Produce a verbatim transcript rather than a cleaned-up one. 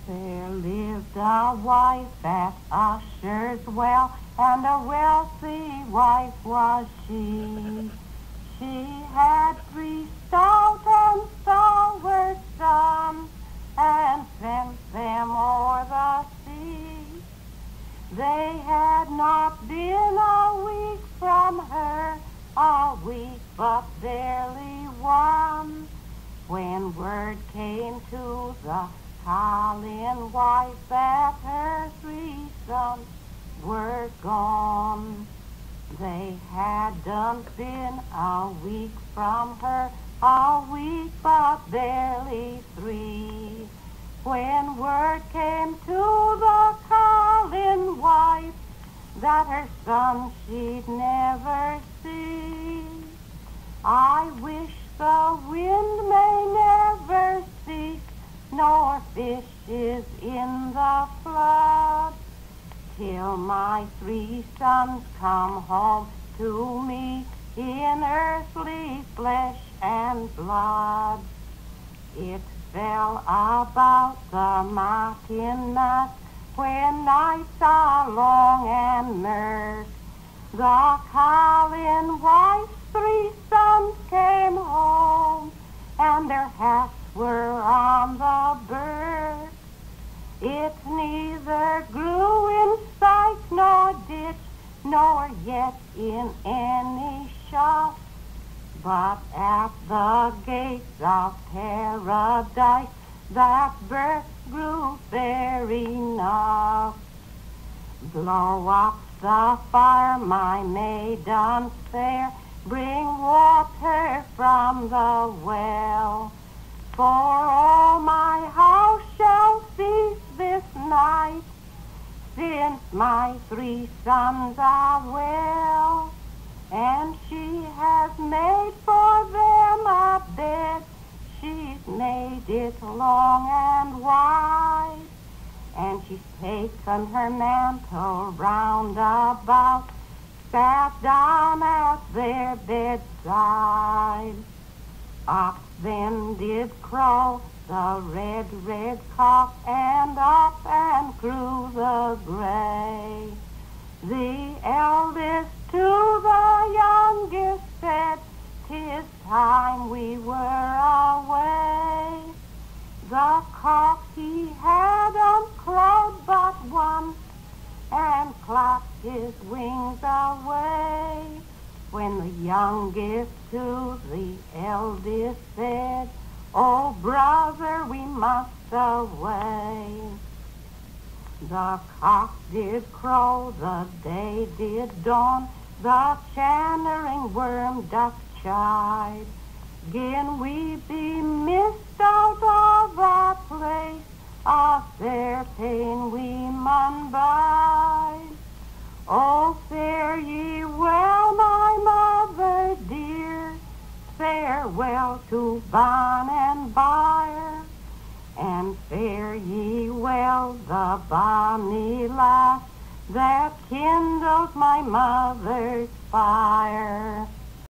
There lived a wife at Usher's well, and a wealthy wife was she. She had three stout and stalwart sons, and sent them o'er the sea. They had not been a week from her, a week but barely one, when word came to the Colin wife that her three sons were gone. They hadn't been a week from her, a week but barely three, when word came to the Colin wife that her son she'd never see. I wish the wind may never cease, nor fishes in the flood, till my three sons come home to me in earthly flesh and blood. It fell about the mocking night, when nights are long and murk. The Colin wife's three sons came home, and their hats were on the burk. It neither grew in sight nor ditch, nor yet in any shop, but at the gates of paradise that birth grew fair enough. Blow up the fire, my maiden fair, bring water from the well, for all my house shall cease this night, since my three sons are well. And she has made for them a bed, she's made it long and wide, and she's taken her mantle round about, sat down at their bedside. Up then did crow the red, red cock, and up and crew the gray. The eldest to the youngest said, "'Tis time we were away." The cock he hadn't crowed but once, and clapped his wings away, when the youngest to the eldest said, "Oh, brother, we must away." The cock did crow, the day did dawn, the chattering worm doth chide. Gin we be missed out of a place, a fair pain we mun bide. Oh, fare ye well, my mother dear, farewell to barn and byre, and fare ye well, the bonny lass that kindles my mother's fire.